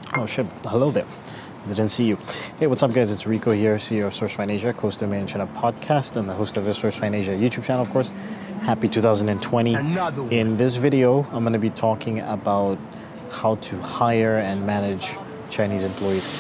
Oh shit, hello there. Didn't see you. Hey, what's up guys? It's Rico here, CEO of SourceFind Asia, host of Made in China podcast, and the host of the SourceFind Asia YouTube channel, of course. Happy 2020. In this video, I'm going to be talking about how to hire and manage Chinese employees.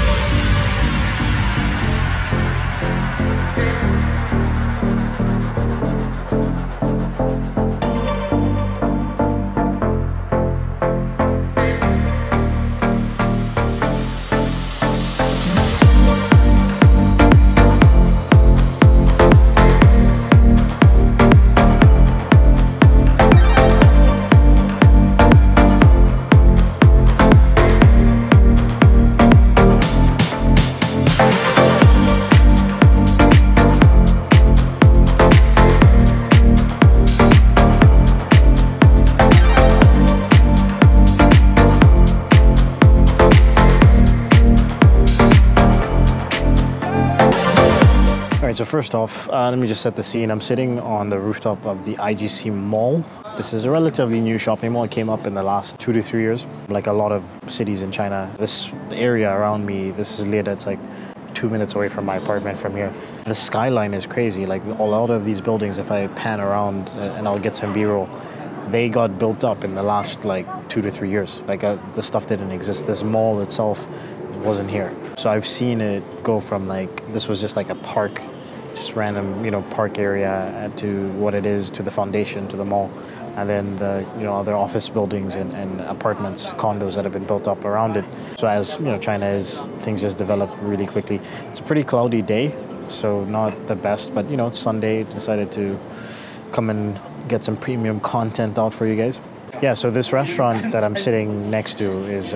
So first off, let me just set the scene. I'm sitting on the rooftop of the IGC Mall. This is a relatively new shopping mall. It came up in the last 2 to 3 years. Like a lot of cities in China, this area around me, this is Leda. It's like 2 minutes away from my apartment from here. The skyline is crazy. Like a lot of these buildings, if I pan around and I'll get some B-roll, they got built up in the last like 2 to 3 years. Like the stuff didn't exist. This mall itself wasn't here. So I've seen it go from like, this was just like a park, just random, park area to what it is, to the foundation, to the mall, and then the, other office buildings and apartments, condos that have been built up around it. So as, China is, things just develop really quickly. It's a pretty cloudy day, so not the best, but, it's Sunday. Decided to come and get some premium content out for you guys. Yeah, so this restaurant that I'm sitting next to is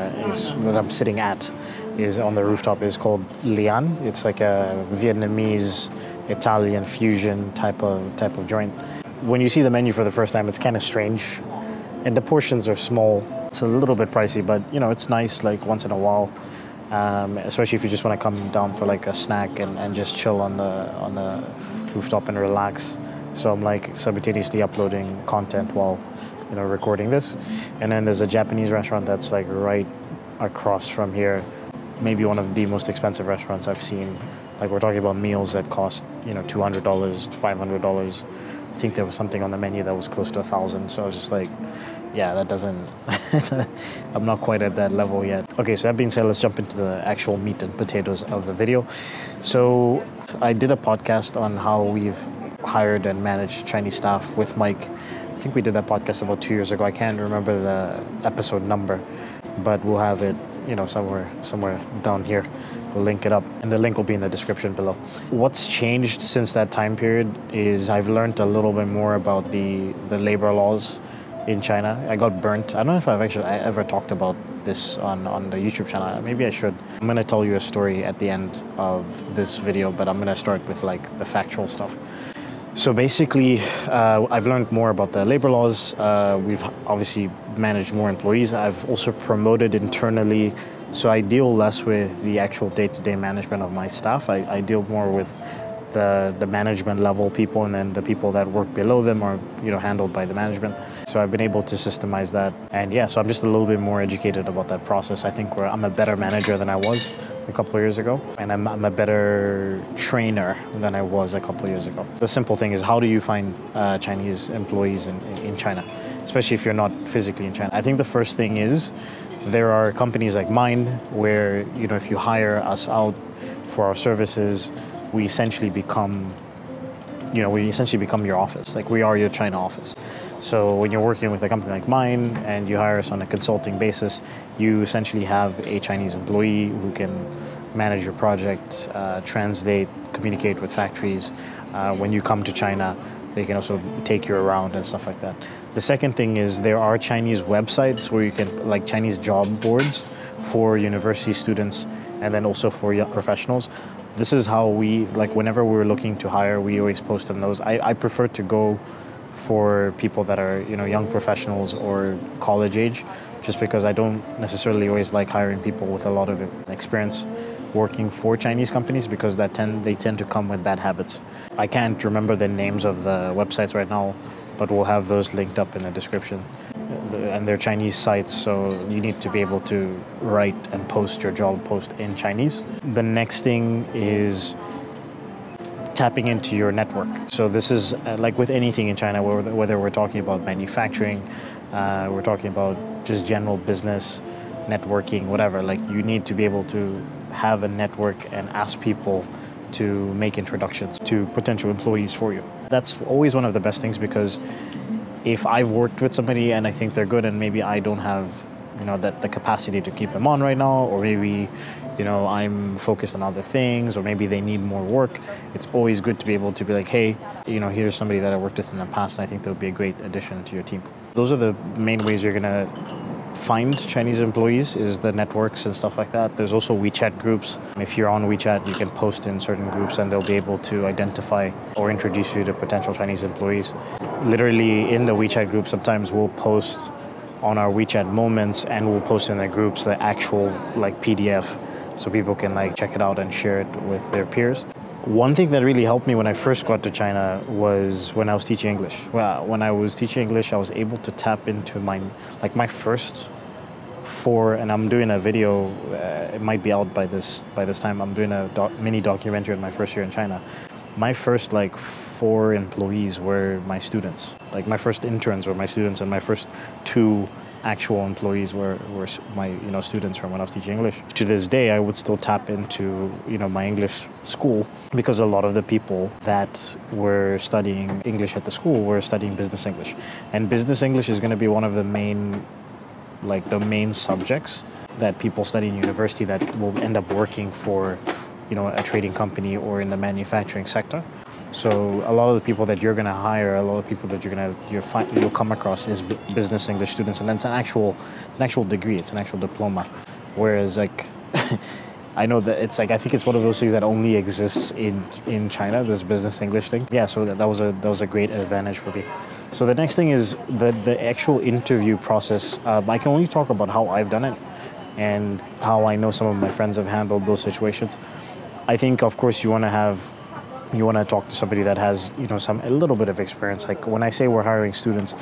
that I'm sitting at is on the rooftop is called Lian. It's like a Vietnamese Italian fusion type of joint. When you see the menu for the first time, it's kind of strange, and the portions are small. It's a little bit pricey, but it's nice like once in a while, especially if you just want to come down for like a snack and just chill on the rooftop and relax. So I'm like simultaneously uploading content while recording this. And then there's a Japanese restaurant that's like right across from here. Maybe one of the most expensive restaurants I've seen. Like we're talking about meals that cost, $200, $500. I think there was something on the menu that was close to 1,000. So I was just like, yeah, that doesn't, I'm not quite at that level yet. Okay, so that being said, let's jump into the actual meat and potatoes of the video. So I did a podcast on how we've hired and managed Chinese staff with Mike. I think we did that podcast about 2 years ago. I can't remember the episode number, but we'll have it, somewhere down here. We'll link it up, and the link will be in the description below. What's changed since that time period is I've learned a little bit more about the labor laws in China. I got burnt. I don't know if I ever talked about this on the YouTube channel. Maybe I should. I'm going to tell you a story at the end of this video, but I'm going to start with like the factual stuff. So basically, I've learned more about the labor laws. We've obviously managed more employees. I've also promoted internally, so I deal less with the actual day-to-day management of my staff. I deal more with the management level people, and then the people that work below them are handled by the management. So I've been able to systemize that, and yeah, so I'm just a little bit more educated about that process. I think I'm a better manager than I was a couple of years ago, and I'm a better trainer than I was a couple of years ago. The simple thing is, how do you find Chinese employees in China, especially if you're not physically in China? I think the first thing is there are companies like mine where if you hire us out for our services, we essentially become your office. Like we are your China office. So when you're working with a company like mine and you hire us on a consulting basis, you essentially have a Chinese employee who can manage your project, translate, communicate with factories. When you come to China, they can also take you around and stuff like that. The second thing is there are Chinese websites where you can, like Chinese job boards for university students and then also for young professionals. This is how we, like whenever we're looking to hire, we always post on those. I prefer to go for people that are, young professionals or college age, just because I don't necessarily always like hiring people with a lot of experience working for Chinese companies, because they tend to come with bad habits. I can't remember the names of the websites right now, but we'll have those linked up in the description. and they're Chinese sites, so you need to be able to write and post your job post in Chinese. The next thing is tapping into your network. So this is like with anything in China, whether we're talking about manufacturing, we're talking about just general business, networking, whatever. Like you need to be able to have a network and ask people to make introductions to potential employees for you. That's always one of the best things, because if I've worked with somebody and I think they're good and maybe I don't have, the capacity to keep them on right now, or maybe, I'm focused on other things, or maybe they need more work, it's always good to be able to be like, hey, here's somebody that I worked with in the past and I think they'll be a great addition to your team. Those are the main ways you're gonna find Chinese employees, is the networks and stuff like that. There's also WeChat groups. If you're on WeChat, you can post in certain groups and they'll be able to identify or introduce you to potential Chinese employees. Literally in the WeChat group, sometimes we'll post on our WeChat moments and we'll post in the groups the actual PDF, so people can check it out and share it with their peers. One thing that really helped me when I first got to China was when I was teaching English. Well, when I was teaching English, I was able to tap into my first four, and I'm doing a video, it might be out by this time, I'm doing a mini documentary on my first year in China. My first 4 employees were my students. My first interns were my students, and my first 2 actual employees were my students from when I was teaching English. To this day, I would still tap into my English school, because a lot of the people that were studying English at the school were studying business English, and business English is going to be one of the main subjects that people study in university that will end up working for a trading company or in the manufacturing sector. So a lot of the people that you're going to hire, a lot of people that you'll come across is business English students, and that's an actual degree. It's an actual diploma. Whereas I know that it's I think it's one of those things that only exists in China, this business English thing. Yeah, so that was a great advantage for me. So the next thing is the actual interview process. I can only talk about how I've done it and how I know some of my friends have handled those situations. I think, of course, you want to talk to somebody that has a little bit of experience. When I say we're hiring students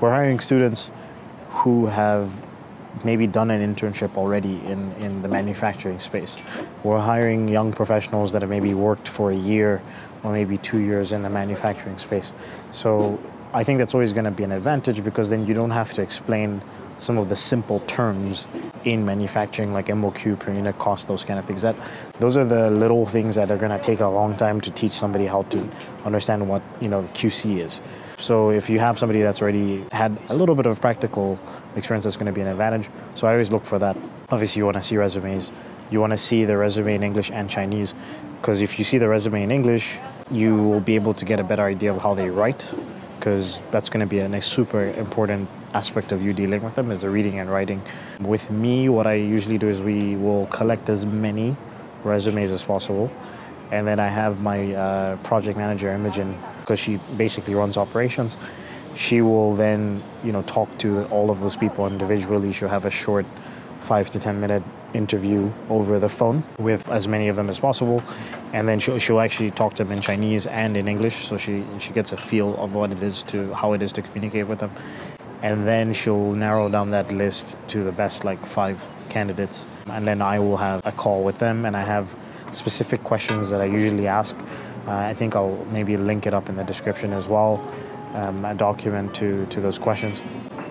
who have maybe done an internship already in the manufacturing space. We're hiring young professionals that have maybe worked for a year or maybe 2 years in the manufacturing space. So I think that's always going to be an advantage, because then you don't have to explain some of the simple terms in manufacturing, like MOQ, per unit cost, those kind of things. Those are the little things that are going to take a long time to teach somebody how to understand what QC is. So if you have somebody that's already had a little bit of practical experience, that's going to be an advantage. So I always look for that. Obviously, you want to see resumes. You want to see the resume in English and Chinese, because if you see the resume in English, you will be able to get a better idea of how they write, because that's going to be a super important aspect of you dealing with them, is the reading and writing. With me, what I usually do is we will collect as many resumes as possible, and then I have my project manager, Imogen, because she basically runs operations. She will then talk to all of those people individually. She'll have a short 5 to 10 minute interview over the phone with as many of them as possible, and then she'll actually talk to them in Chinese and in English, so she gets a feel of how it is to communicate with them, and then she'll narrow down that list to the best 5 candidates, and then I will have a call with them, and I have specific questions that I usually ask. I think I'll maybe link it up in the description as well, a document to those questions.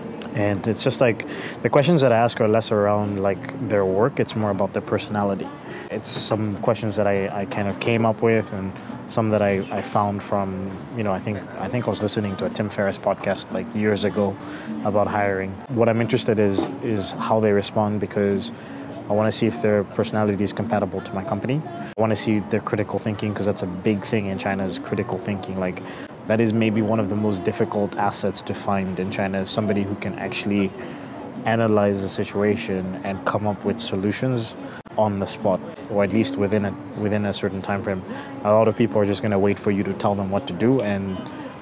And it's just the questions that I ask are less around their work, it's more about their personality. It's some questions that I kind of came up with, and some that I found from, I think I was listening to a Tim Ferriss podcast years ago about hiring. What I'm interested is how they respond, because I want to see if their personality is compatible to my company. I want to see their critical thinking, because that's a big thing in China, is critical thinking. That is maybe one of the most difficult assets to find in China, is somebody who can actually analyze the situation and come up with solutions on the spot, or at least within a certain time frame. A lot of people are just going to wait for you to tell them what to do, and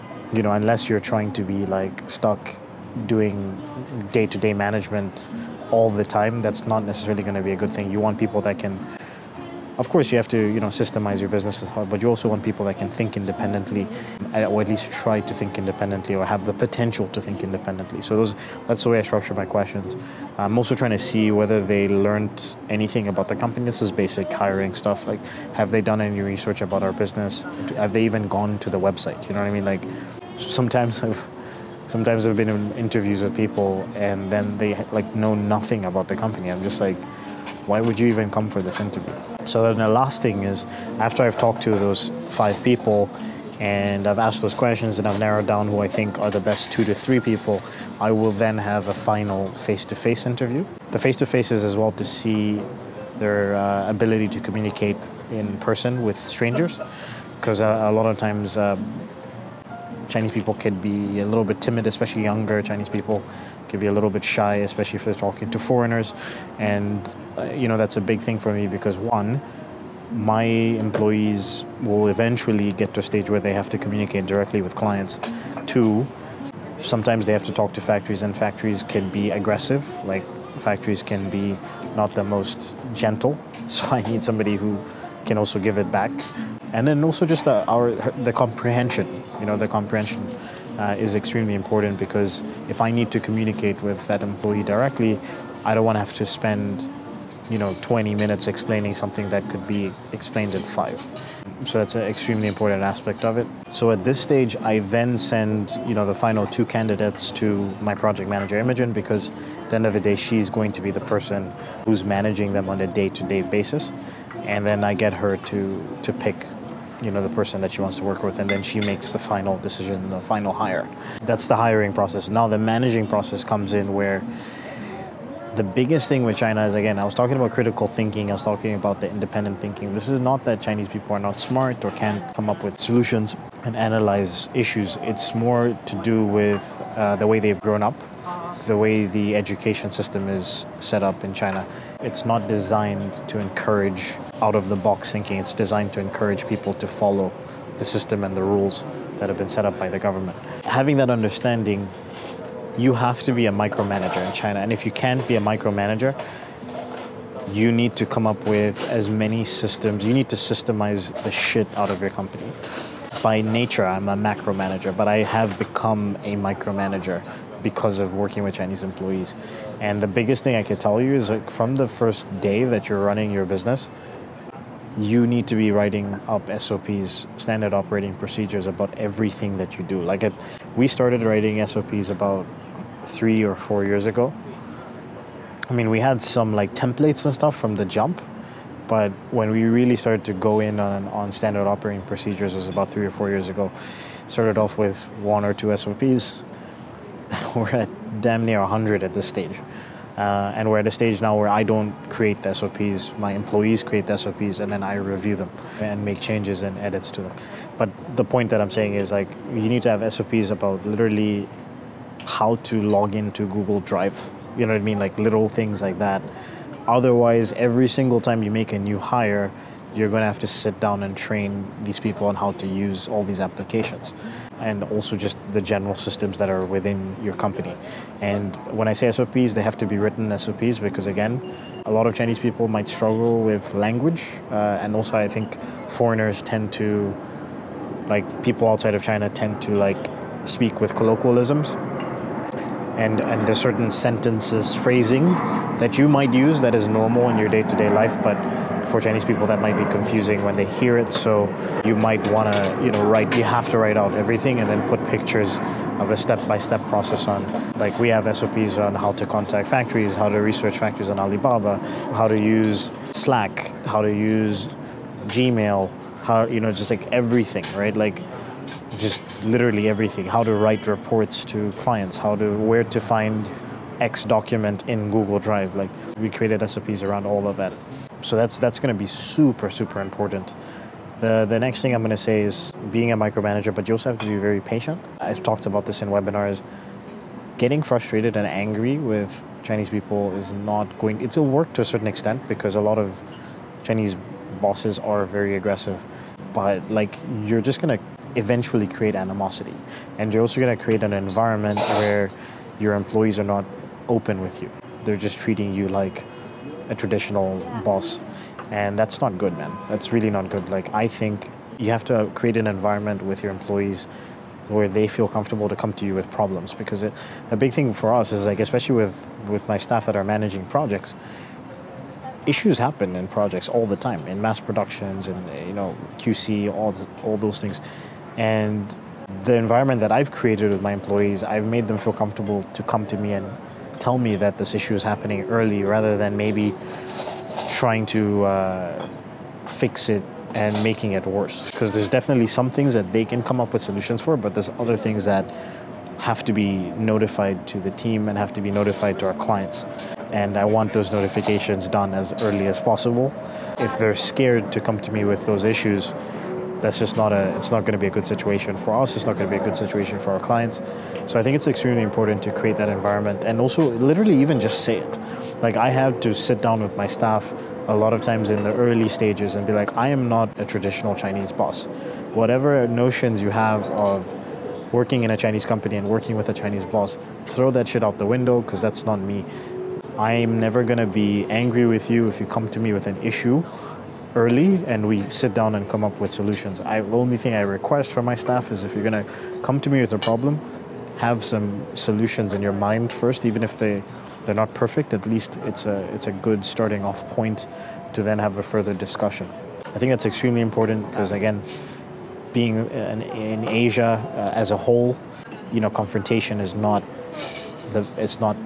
unless you're trying to be stuck doing day-to-day management all the time, that's not necessarily going to be a good thing. You want people that can Of course, you have to, systemize your business as hard, but you also want people that can think independently, or at least try to think independently, or have the potential to think independently. So that's the way I structure my questions. I'm also trying to see whether they learned anything about the company. This is basic hiring stuff. Like, have they done any research about our business? Have they even gone to the website? You know what I mean? Like, sometimes I've been in interviews with people and then they know nothing about the company. I'm just like, why would you even come for this interview? So then the last thing is, after I've talked to those 5 people and I've asked those questions and I've narrowed down who I think are the best 2 to 3 people, I will then have a final face-to-face interview. The face-to-face is as well to see their ability to communicate in person with strangers, because a lot of times Chinese people could be a little bit timid, especially younger Chinese people could be a little bit shy, especially if they're talking to foreigners. And, that's a big thing for me because, one, my employees will eventually get to a stage where they have to communicate directly with clients. 2, sometimes they have to talk to factories, and factories can be aggressive. Like, factories can be not the most gentle. So I need somebody who can also give it back. And then also just the comprehension. The comprehension is extremely important, because if I need to communicate with that employee directly, I don't want to have to spend 20 minutes explaining something that could be explained in 5. So that's an extremely important aspect of it. So at this stage, I then send, the final 2 candidates to my project manager, Imogen, because at the end of the day, she's going to be the person who's managing them on a day-to-day basis. And then I get her to pick, the person that she wants to work with, and then she makes the final decision, the final hire. That's the hiring process. Now the managing process comes in, where the biggest thing with China is, again, I was talking about critical thinking, I was talking about the independent thinking. This is not that Chinese people are not smart or can't come up with solutions and analyze issues. It's more to do with the way they've grown up, the way the education system is set up in China. It's not designed to encourage out-of-the-box thinking. It's designed to encourage people to follow the system and the rules that have been set up by the government. Having that understanding, you have to be a micromanager in China. And if you can't be a micromanager, you need to come up with as many systems. You need to systemize the shit out of your company. By nature, I'm a macro manager, but I have become a micromanager because of working with Chinese employees. And the biggest thing I can tell you is, from the first day that you're running your business, you need to be writing up SOPs, standard operating procedures, about everything that you do. We started writing SOPs about 3 or 4 years ago. I mean, we had some templates and stuff from the jump, but when we really started to go in on standard operating procedures was about 3 or 4 years ago. Started off with 1 or 2 SOPs. We're at damn near 100 at this stage. And we're at a stage now where I don't create the SOPs, my employees create the SOPs, and then I review them and make changes and edits to them. But the point that I'm saying is, you need to have SOPs about literally how to log into Google Drive. You know what I mean? Little things like that. Otherwise, every single time you make a new hire, you're going to have to sit down and train these people on how to use all these applications, and also just the general systems that are within your company. And when I say SOPs, they have to be written SOPs, because, again, a lot of Chinese people might struggle with language, and also I think foreigners tend to, people outside of China tend to speak with colloquialisms. And there's certain sentences, phrasing that you might use that is normal in your day-to-day life, but for Chinese people that might be confusing when they hear it. So you might want to, you have to write out everything and then put pictures of a step-by-step process on. We have SOPs on how to contact factories, how to research factories on Alibaba, how to use Slack, how to use Gmail, how, just everything, right? Just literally everything. How to write reports to clients, where to find X document in Google Drive. We created SOPs around all of that. So that's going to be super, super important. The next thing I'm going to say is being a micromanager, but you also have to be very patient. I've talked about this in webinars. Getting frustrated and angry with Chinese people is not going, it'll work to a certain extent, because a lot of Chinese bosses are very aggressive, but you're just going to eventually create animosity. And you're also going to create an environment where your employees are not open with you. They're just treating you like a traditional boss. And that's not good, man. That's really not good. Like, I think you have to create an environment with your employees where they feel comfortable to come to you with problems. Because a big thing for us is, like, especially with my staff that are managing projects, issues happen in projects all the time, in mass productions and, QC, all those things. And the environment that I've created with my employees, I've made them feel comfortable to come to me and tell me that this issue is happening early, rather than maybe trying to fix it and making it worse. Because there's definitely some things that they can come up with solutions for, but there's other things that have to be notified to the team and have to be notified to our clients. And I want those notifications done as early as possible. If they're scared to come to me with those issues, that's just it's not going to be a good situation for us. It's not going to be a good situation for our clients. So I think it's extremely important to create that environment, and also literally even just say it. Like, I have to sit down with my staff a lot of times in the early stages and be like, I am not a traditional Chinese boss. Whatever notions you have of working in a Chinese company and working with a Chinese boss, throw that shit out the window, because that's not me. I'm never going to be angry with you if you come to me with an issue early and we sit down and come up with solutions. The only thing I request from my staff is, if you're going to come to me with a problem, have some solutions in your mind first. Even if they're not perfect, at least it's a good starting off point to then have a further discussion. I think that's extremely important because, again, being in Asia as a whole, confrontation is not it's not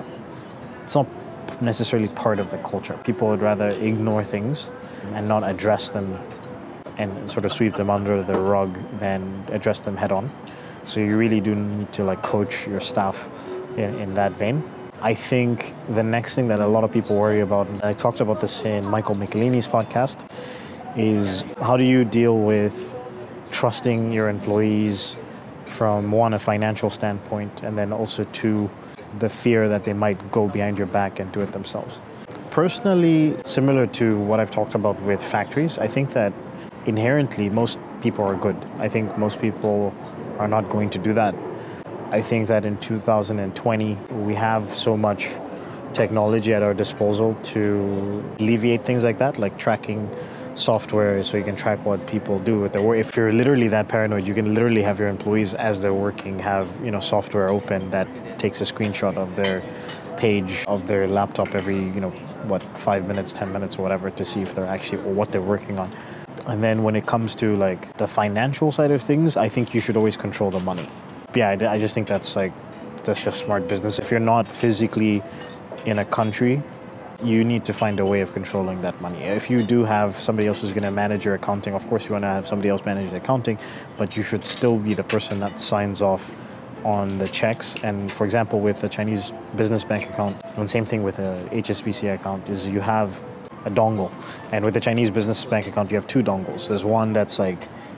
necessarily part of the culture. People would rather ignore things and not address them and sort of sweep them under the rug than address them head on. So you really do need to coach your staff in that vein. I think the next thing that a lot of people worry about, and I talked about this in Michael Michelini's podcast, is how do you deal with trusting your employees from, one, a financial standpoint, and then also, two, the fear that they might go behind your back and do it themselves. Personally, similar to what I've talked about with factories, I think that inherently most people are good. I think most people are not going to do that. I think that in 2020, we have so much technology at our disposal to alleviate things like that, like tracking software so you can track what people do with their work. If you're literally that paranoid, you can literally have your employees, as they're working, have software open that takes a screenshot of their page of their laptop every 5 minutes, 10 minutes, or whatever, to see if they're actually, or what they're working on. And then when it comes to the financial side of things, I think you should always control the money. Yeah, I just think that's just smart business. If you're not physically in a country, you need to find a way of controlling that money. If you do have somebody else who's going to manage your accounting, of course you want to have somebody else manage the accounting, but you should still be the person that signs off on the checks. And for example, with a Chinese business bank account, and same thing with a HSBC account, is you have a dongle. And with the Chinese business bank account, you have two dongles. There's one that's the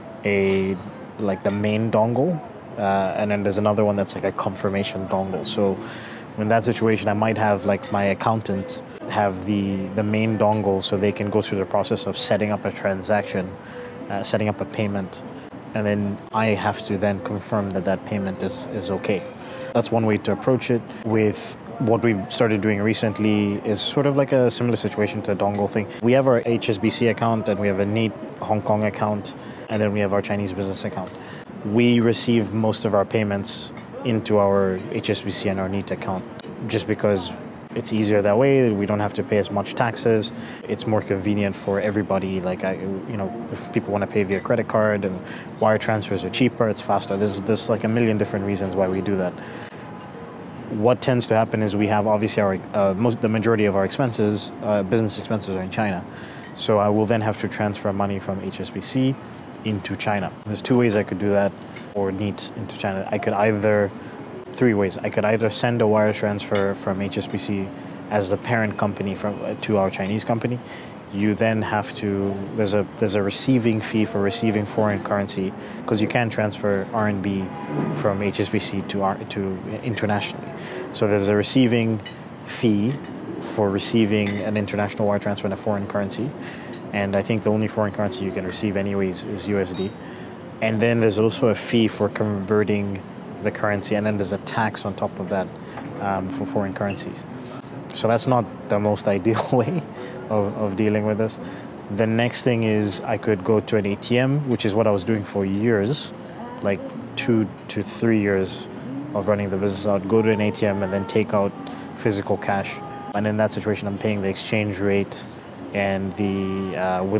main dongle, and then there's another one that's a confirmation dongle. So in that situation, I might have my accountant have the main dongle so they can go through the process of setting up a transaction, setting up a payment, and then I have to then confirm that payment is okay. That's one way to approach it. With what we've started doing recently is sort of like a similar situation to a dongle thing. We have our HSBC account, and we have a NEET Hong Kong account, and then we have our Chinese business account. We receive most of our payments into our HSBC and our NEET account, just because it's easier that way. We don't have to pay as much taxes. It's more convenient for everybody. If people want to pay via credit card, and wire transfers are cheaper, it's faster. There's a million different reasons why we do that. What tends to happen is we have obviously the majority of our expenses, business expenses, are in China. So I will then have to transfer money from HSBC into China. There's two ways I could do that, or NEET into China. Three ways. I could either send a wire transfer from HSBC as the parent company to our Chinese company. You then have to, there's a receiving fee for receiving foreign currency, because you can transfer RMB from HSBC to internationally. So there's a receiving fee for receiving an international wire transfer in a foreign currency. And I think the only foreign currency you can receive anyways is USD. And then there's also a fee for converting the currency, and then there's a tax on top of that for foreign currencies. So that's not the most ideal way of dealing with this. The next thing is I could go to an ATM, which is what I was doing for years, like 2 to 3 years of running the business out. Go to an ATM and then take out physical cash. And in that situation, I'm paying the exchange rate and the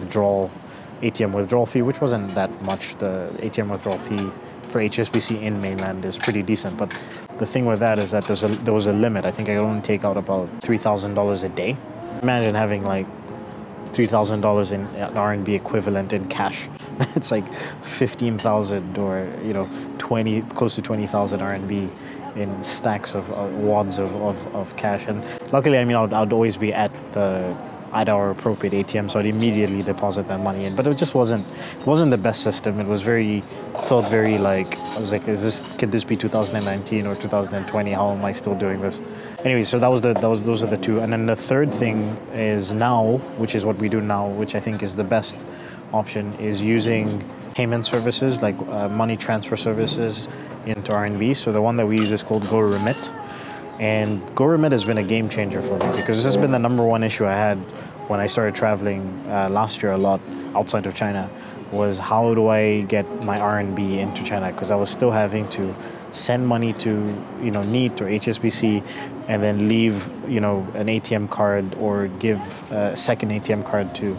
ATM withdrawal fee, which wasn't that much. The ATM withdrawal fee for HSBC in mainland is pretty decent. But the thing with that is that there was a limit. I think I could only take out about $3,000 a day. Imagine having like $3,000 in RMB equivalent in cash. It's like 15,000 or 20, close to 20,000 RMB in stacks of wads of cash. And luckily, I mean, I'd always be at our appropriate ATM, so I'd immediately deposit that money in. But it just wasn't the best system. It was felt very like, I was like, could this be 2019 or 2020? How am I still doing this? Anyway, so those are the two. And then the third thing is now, which is what we do now, which I think is the best option, is using payment services like money transfer services into RMB. So the one that we use is called GoRemit. And GoRemit has been a game changer for me because this has been the number one issue I had when I started traveling last year a lot outside of China, was how do I get my RMB into China? Because I was still having to send money to NEET or HSBC and then leave an ATM card or give a second ATM card to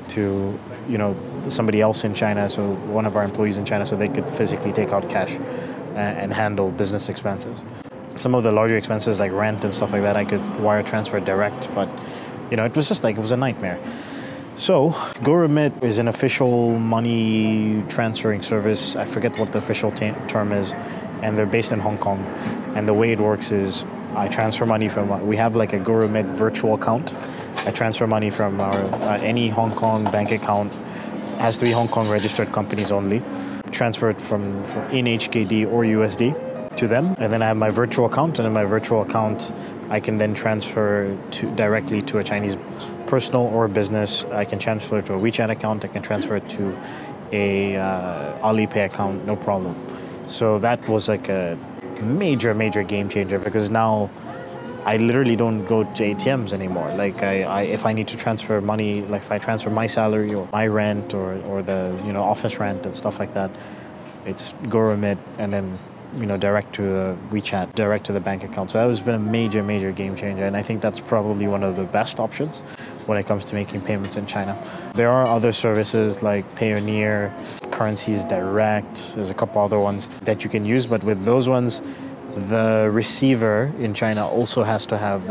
somebody else in China, so one of our employees in China, so they could physically take out cash and handle business expenses. Some of the larger expenses like rent and stuff like that, I could wire transfer direct, but it was just like, it was a nightmare. So GoRemit is an official money transferring service. I forget what the official term is, and they're based in Hong Kong. And the way it works is I transfer money we have like a GoRemit virtual account. I transfer money from our any Hong Kong bank account. It has to be Hong Kong registered companies only. Transfer it from in HKD or USD to them, and then I have my virtual account, and in my virtual account I can then transfer directly to a Chinese personal or business. I can transfer it to a WeChat account, I can transfer it to a Alipay account, no problem. So that was like a major game changer, because now I literally don't go to ATMs anymore. Like if I need to transfer money, like if I transfer my salary or my rent or the office rent and stuff like that, it's GoRemit and then direct to the WeChat, direct to the bank account. So that has been a major game changer, and I think that's probably one of the best options when it comes to making payments in China. There are other services like Payoneer, Currencies Direct, there's a couple other ones that you can use, but with those ones, the receiver in China also has to have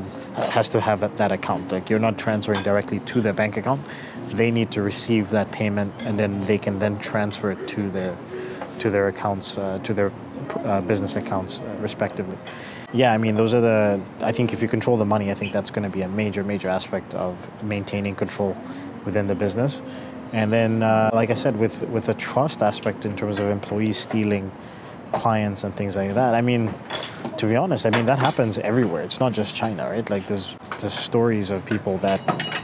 that account. Like, you're not transferring directly to their bank account. They need to receive that payment, and then they can then transfer it to their accounts, to their business accounts, respectively. Yeah, I mean, I think if you control the money, I think that's going to be a major aspect of maintaining control within the business. And then, like I said, with the trust aspect in terms of employees stealing clients and things like that, I mean, to be honest, I mean, that happens everywhere. It's not just China, right? Like, there's stories of people that,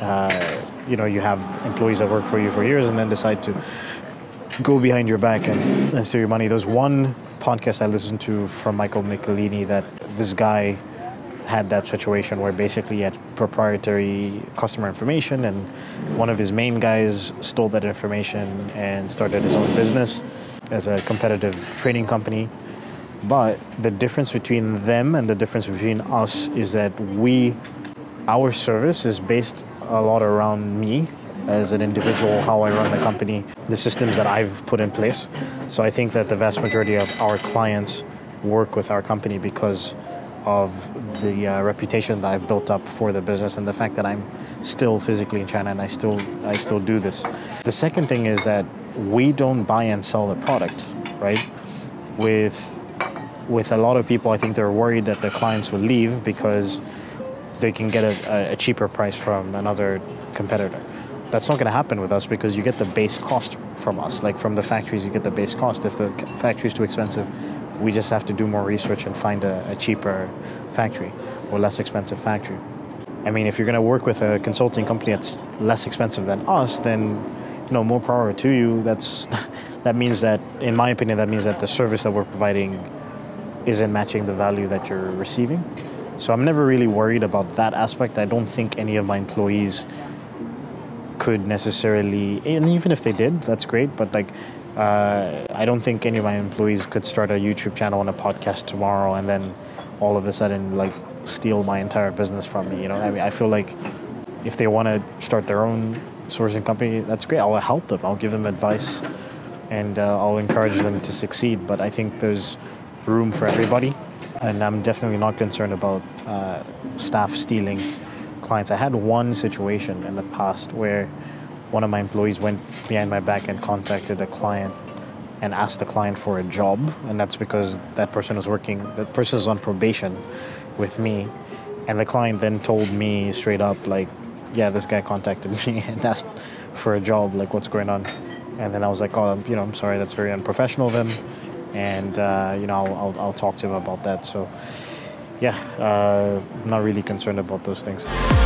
you have employees that work for you for years and then decide to go behind your back and steal your money. There's one podcast I listened to from Michael Michelini that this guy had that situation where basically he had proprietary customer information, and one of his main guys stole that information and started his own business as a competitive trading company. But the difference between them and the difference between us is that our service is based a lot around me as an individual, how I run the company, the systems that I've put in place. So I think that the vast majority of our clients work with our company because of the reputation that I've built up for the business and the fact that I'm still physically in China and I still do this. The second thing is that we don't buy and sell the product, right? With a lot of people, I think they're worried that the clients will leave because they can get a cheaper price from another competitor. That's not going to happen with us because you get the base cost from us. Like, from the factories, you get the base cost. If the factory is too expensive, we just have to do more research and find a cheaper factory or less expensive factory. I mean, if you're going to work with a consulting company that's less expensive than us, then more power to you. That means that, in my opinion, that means that the service that we're providing isn't matching the value that you're receiving. So I'm never really worried about that aspect. I don't think any of my employees could necessarily, and even if they did, that's great, but like, I don't think any of my employees could start a YouTube channel and a podcast tomorrow and then all of a sudden like steal my entire business from me. You know, I mean, I feel like if they want to start their own sourcing company, that's great. I'll help them. I'll give them advice, and I'll encourage them to succeed. But I think there's room for everybody, and I'm definitely not concerned about staff stealing clients. I had one situation in the past where one of my employees went behind my back and contacted a client and asked the client for a job, and that's because that person was on probation with me, and the client then told me straight up, like, yeah, this guy contacted me and asked for a job, like, what's going on? And then I was like, oh, I'm sorry, that's very unprofessional of him, and I'll talk to him about that. So yeah, I'm not really concerned about those things.